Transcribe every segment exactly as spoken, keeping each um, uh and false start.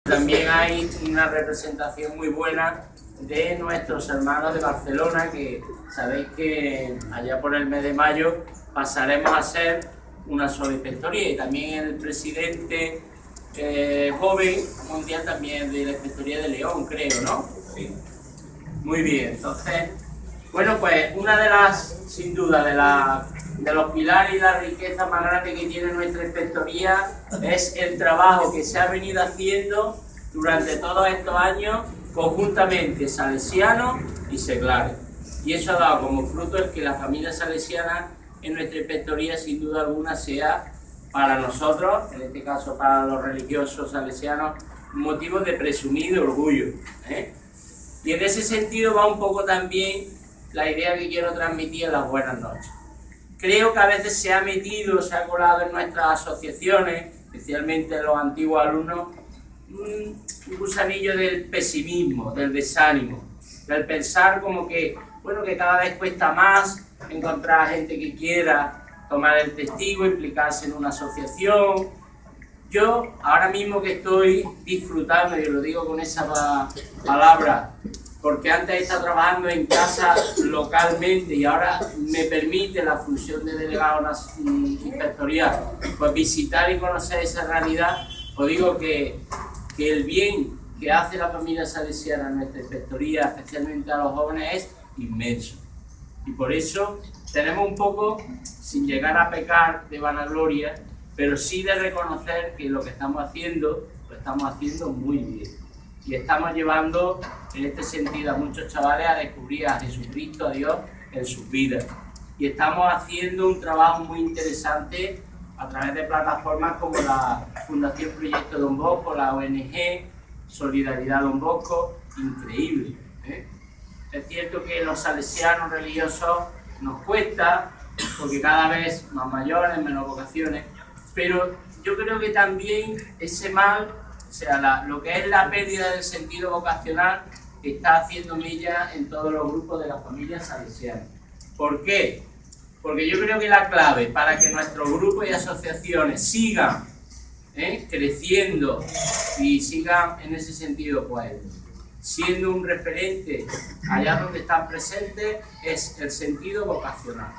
También hay una representación muy buena de nuestros hermanos de Barcelona, que sabéis que allá por el mes de mayo pasaremos a ser una sola inspectoría, y también el presidente eh, joven mundial también de la inspectoría de León, creo, ¿no? Sí. Muy bien, entonces, bueno, pues una de las, sin duda, de, la, de los pilares y la riqueza más grande que tiene nuestra inspectoría es el trabajo que se ha venido haciendo durante todos estos años conjuntamente salesianos y seglares. Y eso ha dado como fruto el que la familia salesiana en nuestra inspectoría sin duda alguna sea para nosotros, en este caso para los religiosos salesianos, motivo de presumido orgullo, ¿eh? Y en ese sentido va un poco también la idea que quiero transmitir en las buenas noches. Creo que a veces se ha metido, se ha colado en nuestras asociaciones, especialmente en los antiguos alumnos, un gusanillo del pesimismo, del desánimo, del pensar como que, bueno, que cada vez cuesta más encontrar gente que quiera tomar el testigo, implicarse en una asociación. Yo ahora mismo que estoy disfrutando, y lo digo con esa palabra, porque antes he estado trabajando en casa localmente y ahora me permite la función de delegado inspectorial, pues visitar y conocer esa realidad, os digo que, que el bien que hace la familia salesiana en nuestra inspectoría, especialmente a los jóvenes, es inmenso. Y por eso tenemos un poco, sin llegar a pecar de vanagloria, pero sí de reconocer que lo que estamos haciendo, lo estamos haciendo muy bien. Y estamos llevando, en este sentido, a muchos chavales a descubrir a Jesucristo, a Dios, en sus vidas. Y estamos haciendo un trabajo muy interesante a través de plataformas como la Fundación Proyecto Don Bosco, la O N G, Solidaridad Don Bosco, increíble, ¿eh? Es cierto que los salesianos religiosos nos cuesta, porque cada vez más mayores, menos vocaciones, pero yo creo que también ese mal, o sea, la, lo que es la pérdida del sentido vocacional, está haciendo mella en todos los grupos de la familia salesiana. ¿Por qué? Porque yo creo que la clave para que nuestros grupos y asociaciones sigan ¿eh? creciendo y sigan en ese sentido, pues, siendo un referente allá donde están presentes, es el sentido vocacional.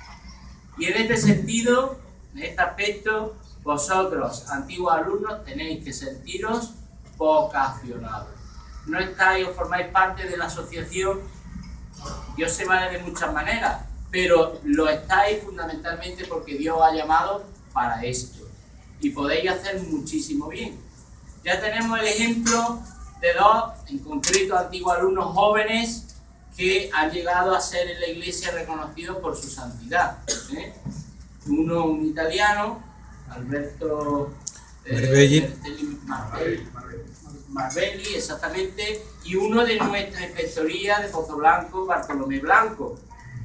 Y en este sentido, en este aspecto, vosotros, antiguos alumnos, tenéis que sentiros vocacionados. No estáis o formáis parte de la asociación, Dios se vale de muchas maneras, pero lo estáis fundamentalmente porque Dios os ha llamado para esto. Y podéis hacer muchísimo bien. Ya tenemos el ejemplo de dos, en concreto, antiguos alumnos jóvenes que han llegado a ser en la iglesia reconocidos por su santidad, ¿eh? Uno, un italiano, Alberto eh, Marbelli, Marbelli, exactamente, y uno de nuestra inspectoría de Pozoblanco, Bartolomé Blanco.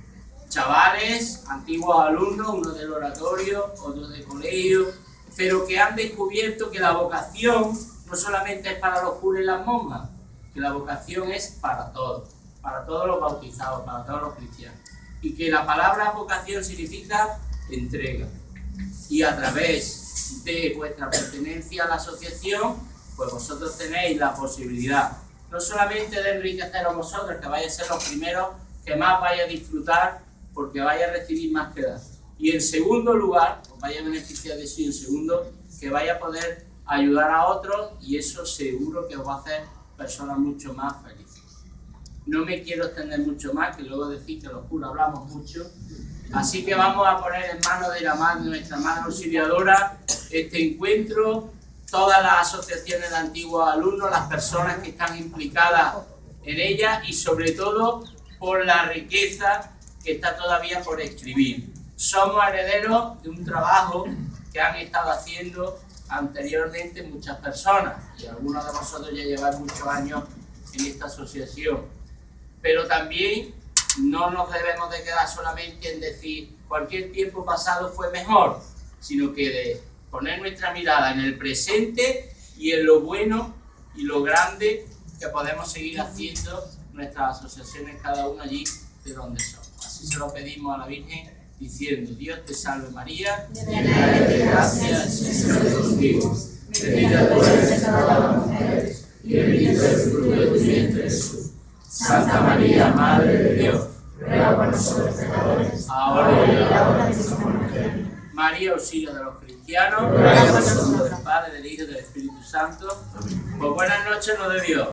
Chavales, antiguos alumnos, uno del oratorio, otro de colegio, pero que han descubierto que la vocación no solamente es para los curas y las monjas, que la vocación es para todos, para todos los bautizados, para todos los cristianos. Y que la palabra vocación significa entrega. Y a través de vuestra pertenencia a la asociación, pues vosotros tenéis la posibilidad, no solamente de enriqueceros vosotros, que vais a ser los primeros que más vais a disfrutar, porque vais a recibir más que dar. Y en segundo lugar, os vais a beneficiar de eso, y en segundo, que vais a poder ayudar a otros, y eso seguro que os va a hacer personas mucho más felices. No me quiero extender mucho más, que luego decís que los curas hablamos mucho, así que vamos a poner en manos de la mano, de nuestra mano auxiliadora, este encuentro, todas las asociaciones de antiguos alumnos, las personas que están implicadas en ella, y sobre todo por la riqueza que está todavía por escribir. Somos herederos de un trabajo que han estado haciendo anteriormente muchas personas, y algunos de vosotros ya lleváis muchos años en esta asociación, pero también no nos debemos de quedar solamente en decir cualquier tiempo pasado fue mejor, sino que de poner nuestra mirada en el presente y en lo bueno y lo grande que podemos seguir haciendo nuestras asociaciones, cada una allí de donde somos. Así se lo pedimos a la Virgen, diciendo: Dios te salve María, llena eres de gracia, el Señor es contigo, bendita tú eres entre todas las mujeres Santa María, Madre de Dios, ruega por nosotros pecadores, ahora y en la hora de nuestra muerte. María, auxilio de los cristianos, ruega por nosotros. Del Padre, del Hijo y del Espíritu Santo. Pues buenas noches, nos de Dios.